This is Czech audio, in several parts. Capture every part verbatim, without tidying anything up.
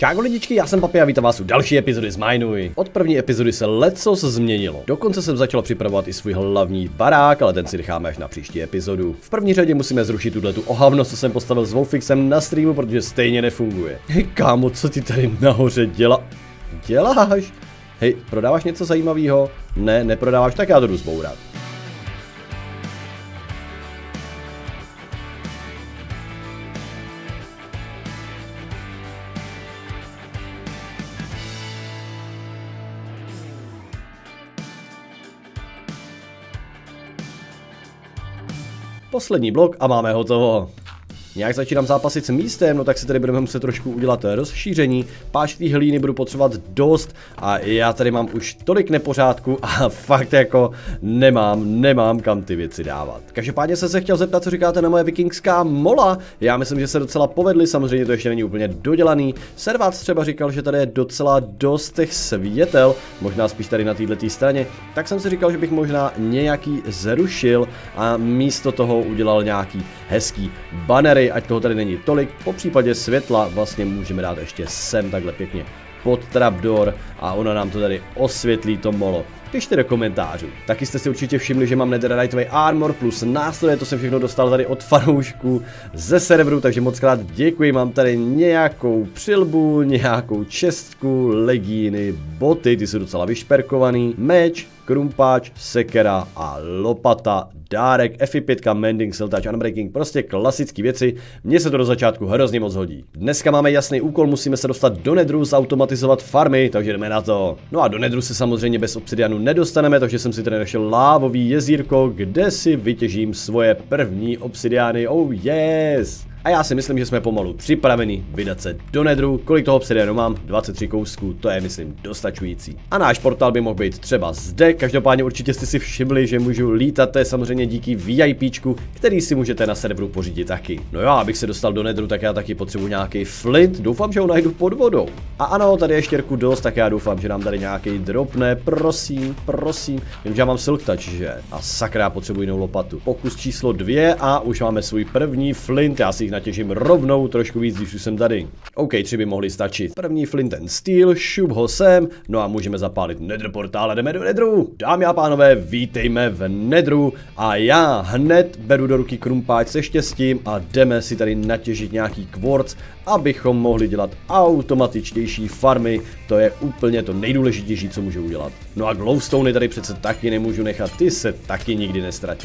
Čáko lidičky, já jsem Papi a vítám vás u další epizody z Minuj. Od první epizody se lecos změnilo. Dokonce jsem začal připravovat i svůj hlavní barák, ale ten si necháme až na příští epizodu. V první řadě musíme zrušit tuhle tu ohavnost, co jsem postavil s Wolfixem na streamu, protože stejně nefunguje. Hej kámo, co ty tady nahoře dělá? Děláš? Hej, prodáváš něco zajímavého? Ne, neprodáváš, tak já to jdu zbourat. Poslední blok a máme hotovo. Nějak začínám zápasit s místem, no tak si tady budeme muset trošku udělat rozšíření. Páčitý hlíny budu potřebovat dost a já tady mám už tolik nepořádku a fakt jako nemám, nemám kam ty věci dávat. Každopádně jsem se chtěl zeptat, co říkáte na moje vikingská mola. Já myslím, že se docela povedly, samozřejmě to ještě není úplně dodělaný. Servác třeba říkal, že tady je docela dost těch světel, možná spíš tady na této straně. Tak jsem si říkal, že bych možná nějaký zrušil a místo toho udělal nějaký hezký bannery, ať toho tady není tolik, po případě světla vlastně můžeme dát ještě sem takhle pěkně pod trapdoor a ona nám to tady osvětlí to molo. Pište do komentářů. Taky jste si určitě všimli, že mám netheriteový armor plus nástroje, to jsem všechno dostal tady od fanoušků ze serveru, takže moc krát děkuji, mám tady nějakou přilbu, nějakou čestku, legíny, boty, ty jsou docela vyšperkovaný, meč, krumpáč, sekera a lopata, dárek, F pět, mending, siltage, unbreaking, prostě klasické věci, mně se to do začátku hrozně moc hodí. Dneska máme jasný úkol, musíme se dostat do nedru, zautomatizovat farmy, takže jdeme na to. No a do nedru se samozřejmě bez obsidianu nedostaneme, takže jsem si tady našel lávový jezírko, kde si vytěžím svoje první obsidiány, oh yes! A já si myslím, že jsme pomalu připraveni vydat se do nedru. Kolik toho obsidianu mám? dvacet tři kousků, to je myslím dostačující. A náš portál by mohl být třeba zde, každopádně určitě jste si všimli, že můžu lítat, to je samozřejmě díky VIPčku, který si můžete na serveru pořídit taky. No jo, abych se dostal do nedru, tak já taky potřebuji nějaký flint, doufám, že ho najdu pod vodou. A ano, tady je štěrku dost, tak já doufám, že nám tady nějaký dropne, prosím, prosím. Vím, že já mám silk touch, že? A sakra, potřebuji jinou lopatu. Pokus číslo dvě a už máme svůj první flint, já si natěžím rovnou trošku víc, když už jsem tady. OK, tři by mohly stačit. První flint and steel, šup ho sem, no a můžeme zapálit nether portál a jdeme do nedru. Dámy a pánové, vítejme v nedru a já hned beru do ruky krumpáč se štěstím a jdeme si tady natěžit nějaký quartz, abychom mohli dělat automatičtější farmy, to je úplně to nejdůležitější, co můžu udělat. No a glowstone tady přece taky nemůžu nechat, ty se taky nikdy nestratí.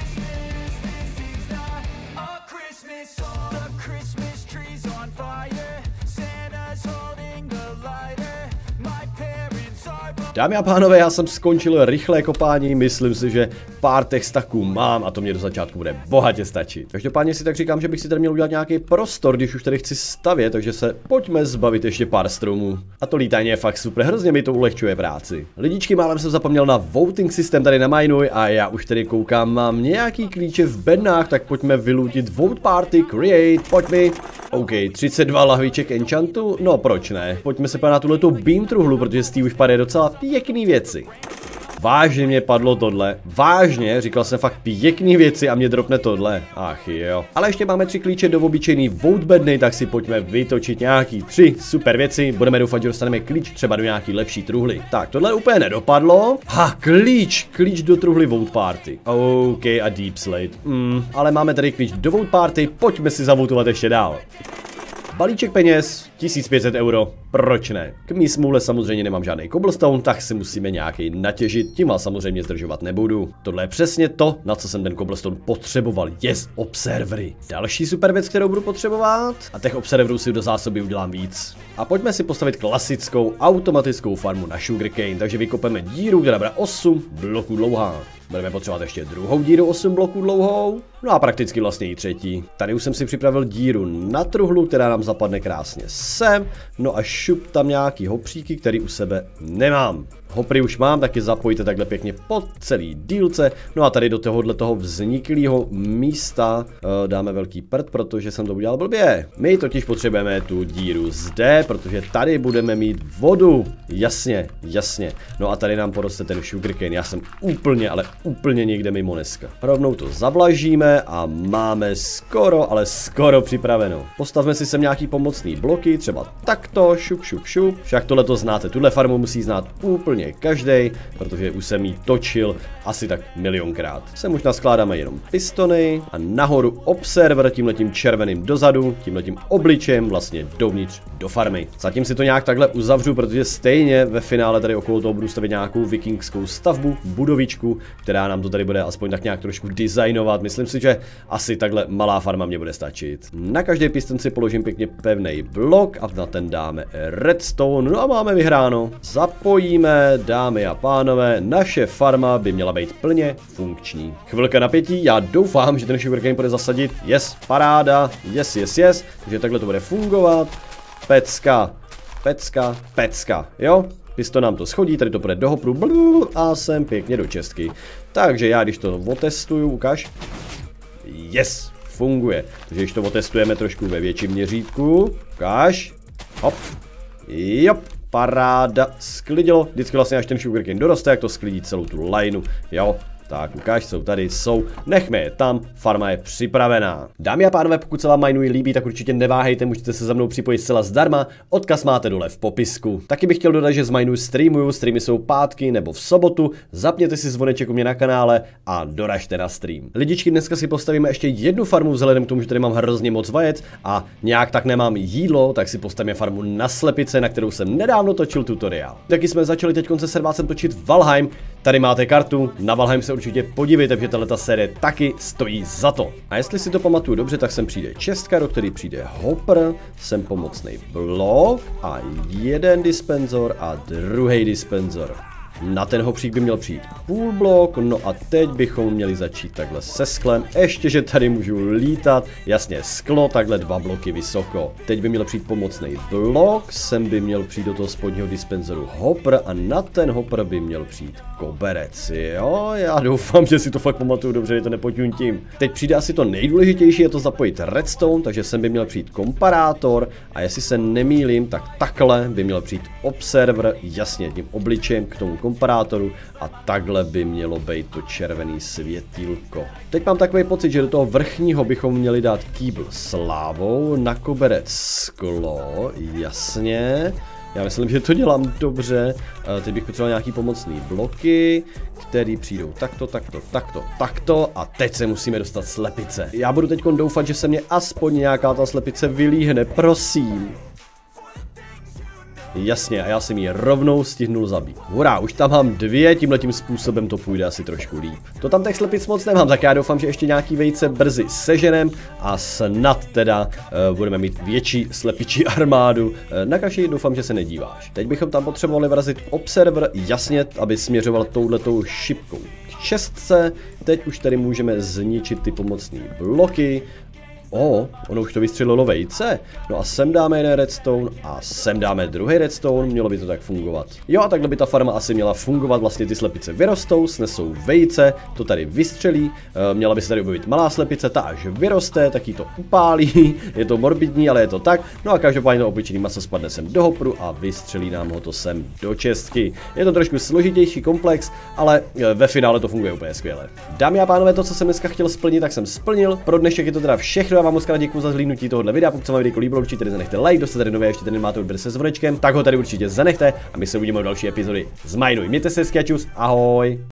Dámy a pánové, já jsem skončil rychlé kopání, myslím si, že pár těch staků mám a to mě do začátku bude bohatě stačit. Každopádně si tak říkám, že bych si tady měl udělat nějaký prostor, když už tady chci stavět, takže se pojďme zbavit ještě pár stromů. A to lítání je fakt super, hrozně mi to ulehčuje práci. Lidičky, málem jsem zapomněl na voting systém tady na Minuj a já už tady koukám, mám nějaký klíče v bednách, tak pojďme vylutit vote party, create, pojď mi. OK, třicet dva lahviček enchantu, no proč ne? Pojďme se pát na tuhletu beam truhlu, protože z té už padají docela pěkný věci. Vážně mě padlo tohle, vážně, říkal jsem fakt pěkný věci a mě dropne tohle, ach jo. Ale ještě máme tři klíče do obyčejný vote bedny, tak si pojďme vytočit nějaký tři super věci, budeme doufat, že dostaneme klíč třeba do nějaký lepší truhly. Tak, tohle úplně nedopadlo. Ha, klíč, klíč do truhly vote party. OK, a deep slate, mm, ale máme tady klíč do vote party, pojďme si zavoutovat ještě dál. Balíček peněz, tisíc pět set euro, proč ne? K mý smůle samozřejmě nemám žádný cobblestone, tak si musíme nějaký natěžit, tím vás samozřejmě zdržovat nebudu. Tohle je přesně to, na co jsem ten cobblestone potřeboval, yes, observery. Další super věc, kterou budu potřebovat, a těch observerů si do zásoby udělám víc. A pojďme si postavit klasickou automatickou farmu na sugarcane, takže vykopeme díru, která bude osm bloků dlouhá. Budeme potřebovat ještě druhou díru osm bloků dlouhou, no a prakticky vlastně i třetí. Tady už jsem si připravil díru na truhlu, která nám zapadne krásně sem, no a šup tam nějaký hopříky, který u sebe nemám. Hopry už mám, taky zapojte takhle pěkně po celý dílce. No a tady do tohohle toho vzniklého místa uh, dáme velký prd, protože jsem to udělal blbě. My totiž potřebujeme tu díru zde, protože tady budeme mít vodu. Jasně, jasně. No a tady nám poroste ten sugarcane. Já jsem úplně, ale úplně někde mimo dneska. Rovnou to zavlažíme a máme skoro, ale skoro připraveno. Postavme si sem nějaký pomocný bloky, třeba takto, šup, šup, šup. Však tohle to znáte, tuhle farmu musí znát úplně každý, protože už jsem jí točil asi tak milionkrát. Sem už naskládáme jenom pistony a nahoru observer tímhletím červeným dozadu, tímhletím obličem vlastně dovnitř do farmy. Zatím si to nějak takhle uzavřu, protože stejně ve finále tady okolo toho budu stavit nějakou vikingskou stavbu, budovičku, která nám to tady bude aspoň tak nějak trošku designovat. Myslím si, že asi takhle malá farma mě bude stačit. Na každý piston si položím pěkně pevný blok a na ten dáme redstone. No a máme vyhráno. Zapojíme, dámy a pánové, naše farma by měla být plně funkční. Chvilka napětí, já doufám, že ten sugarcane bude zasadit. Yes, paráda, yes, yes, yes, takže takhle to bude fungovat. Pecka, pecka, pecka, jo? Piston nám to schodí, tady to půjde do hopru a sem pěkně do čestky. Takže já, když to otestuju, ukáž. Yes, funguje. Takže když to otestujeme trošku ve větším měřítku, ukáž. Hop, jop. Paráda, sklidilo, vždycky vlastně až ten sugarcane doroste, jak to sklidí celou tu lineu, jo. Tak, ukáž, jsou tady, jsou, nechme je tam, farma je připravená. Dámy a pánové, pokud se vám Minui líbí, tak určitě neváhejte, můžete se za mnou připojit zcela zdarma, odkaz máte dole v popisku. Taky bych chtěl dodat, že z Minui streamuju, streamy jsou pátky nebo v sobotu, zapněte si zvoneček u mě na kanále a doražte na stream. Lidičky, dneska si postavíme ještě jednu farmu, vzhledem k tomu, že tady mám hrozně moc vajec a nějak tak nemám jídlo, tak si postavíme farmu na slepice, na kterou jsem nedávno točil tutoriál. Taky jsme začali teď se servácem točit Valheim, tady máte kartu, na Valheim se určitě podívejte, protože tato série taky stojí za to. A jestli si to pamatuju dobře, tak sem přijde čestka, do který přijde hopper, sem pomocný blok a jeden dispenzor a druhý dispenzor. Na ten hopřík by měl přijít půl blok, no a teď bychom měli začít takhle se sklem, ještě že tady můžu lítat, jasně sklo, takhle dva bloky vysoko. Teď by měl přijít pomocný blok, sem by měl přijít do toho spodního dispenzoru hopper a na ten hopper by měl přijít koberec, jo, já doufám, že si to fakt pamatuju dobře, že to nepoťuntím. Teď přijde asi to nejdůležitější, je to zapojit redstone, takže sem by měl přijít komparátor a jestli se nemýlím, tak takhle by měl přijít observer, jasně tím obličejem k tomu komparátoru a takhle by mělo být to červený světýlko. Teď mám takový pocit, že do toho vrchního bychom měli dát kýbl s lávou, na koberec sklo, jasně. Já myslím, že to dělám dobře. Teď bych potřeboval nějaký pomocný bloky, který přijdou takto, takto, takto, takto a teď se musíme dostat slepice. Já budu teď doufat, že se mě aspoň nějaká ta slepice vylíhne, prosím. Jasně, a já jsem ji rovnou stihnul zabít. Hurá, už tam mám dvě, tímhletím způsobem to půjde asi trošku líp. To tam těch slepic moc nemám, tak já doufám, že ještě nějaký vejce brzy seženem a snad teda uh, budeme mít větší slepičí armádu. Uh, na kaši doufám, že se nedíváš. Teď bychom tam potřebovali vrazit observer, jasně, aby směřoval touhletou šipkou k čestce. Teď už tady můžeme zničit ty pomocné bloky. O, ono už to vystřelilo vejce. No a sem dáme jeden redstone a sem dáme druhý redstone, mělo by to tak fungovat. Jo, a takhle by ta farma asi měla fungovat, vlastně ty slepice vyrostou, snesou vejce, to tady vystřelí, e, měla by se tady objevit malá slepice, ta až vyroste, tak jí to upálí, je to morbidní, ale je to tak. No a každopádně to obyčejný maso spadne sem do hopru a vystřelí nám ho to sem do čestky. Je to trošku složitější komplex, ale ve finále to funguje úplně skvěle. Dámy a pánové, to, co jsem dneska chtěl splnit, tak jsem splnil. Pro dnešek je to teda všechno. Já vám moc krát děkuji za zhlídnutí tohohle videa. Pokud se vám video líbilo, určitě tady zanechte like, kdo jste tady nové, ještě tady nemáte odběr se zvonečkem, tak ho tady určitě zanechte a my se uvidíme v další epizody z Minui. Mějte se hezky a čus, ahoj.